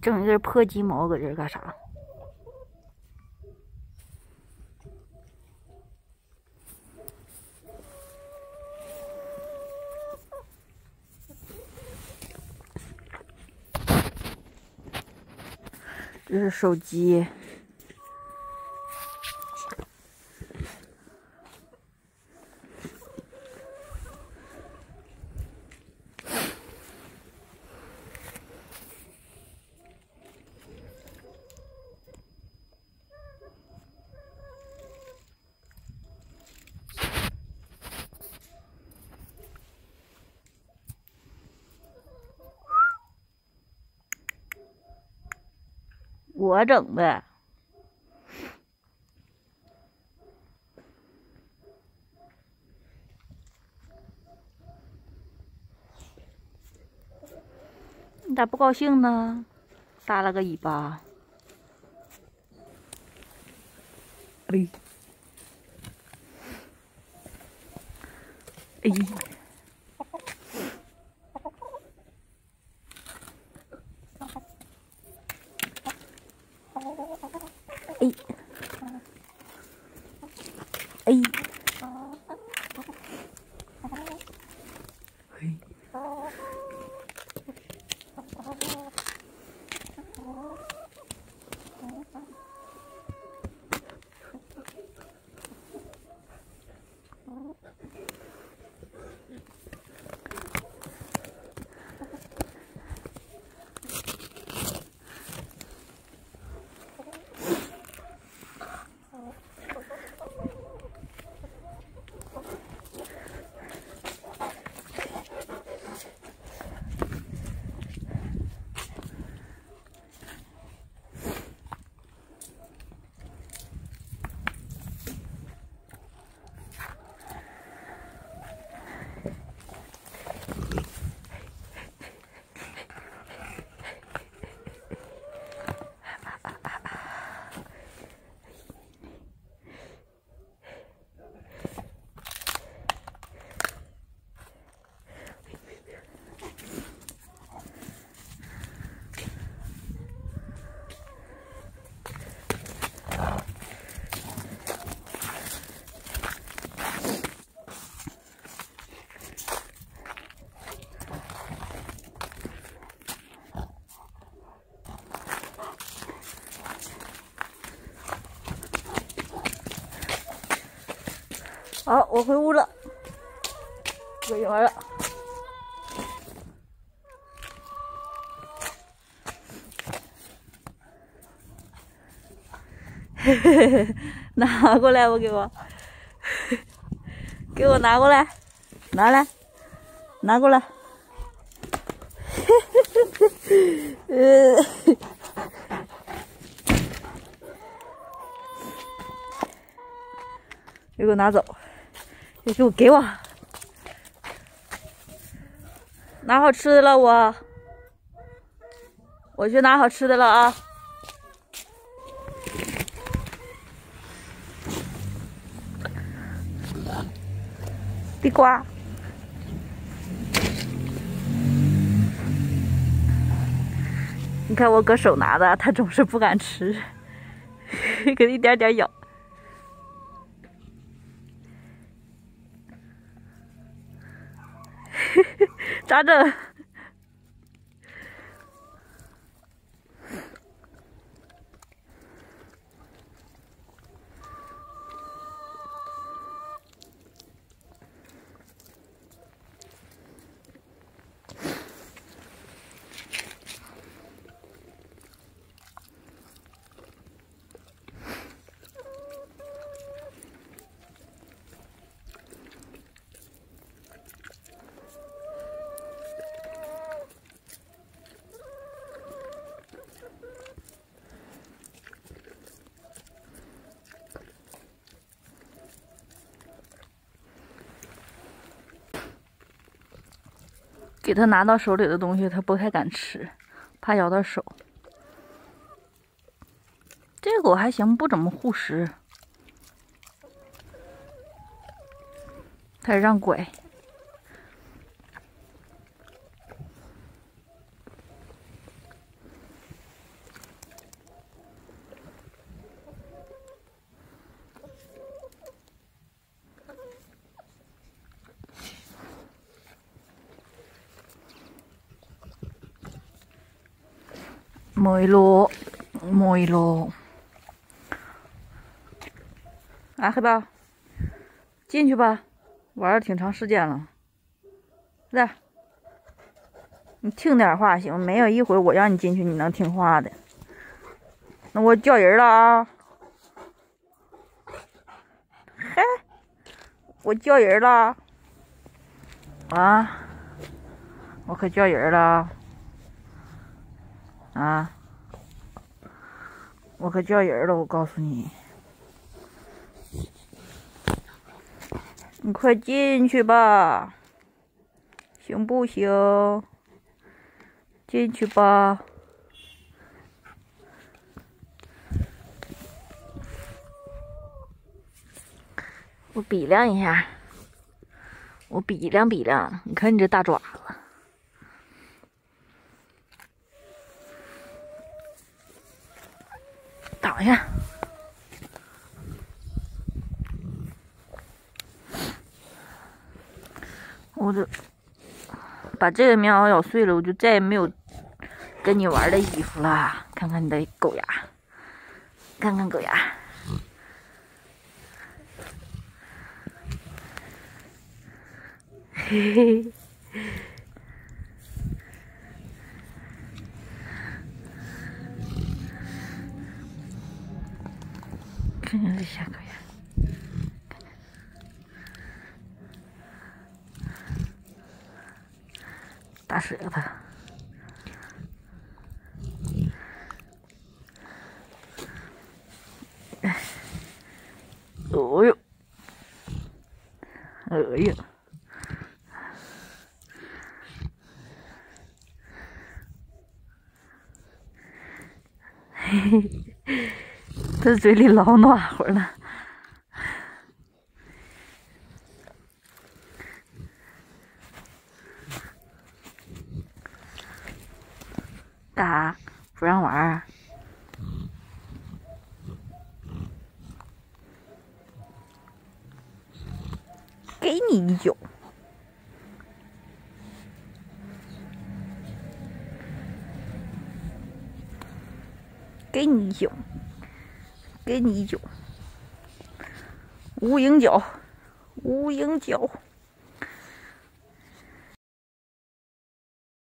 整一根破鸡毛搁这儿干啥？这是手机。我整的。你咋不高兴呢？耷拉个尾巴。哎，哎，哎，哎，嘿。好，我回屋了，可以完了。嘿嘿嘿，拿过来，给我，给我拿过来，拿来，拿过来。给我拿走。给我，拿好吃的了我去拿好吃的了啊！地瓜，你看我搁手拿的，他总是不敢吃，给一点点咬。咋整？给他拿到手里的东西，他不太敢吃，怕咬到手。这狗还行，不怎么护食，它让拐。 没了，没了。啊，黑豹，进去吧，玩了挺长时间了。来，你听点话行，没有一回我让你进去你能听话的。那我叫人了啊！嗨，我叫人了啊！我可叫人了啊！我可叫人了，我告诉你，你快进去吧，行不行？进去吧。我比量一下，我比量比量，你看你这大爪子，躺下。我就把这个棉袄咬碎了，我就再也没有跟你玩的衣服了。看看你的狗牙，看看狗牙。嘿嘿，看看这小狗牙，大舌头。哦呦，哎呦。嘿嘿，这嘴里老暖和了。干啥？不让玩儿？给你一脚。给你一脚，给你一脚，无影脚，无影脚。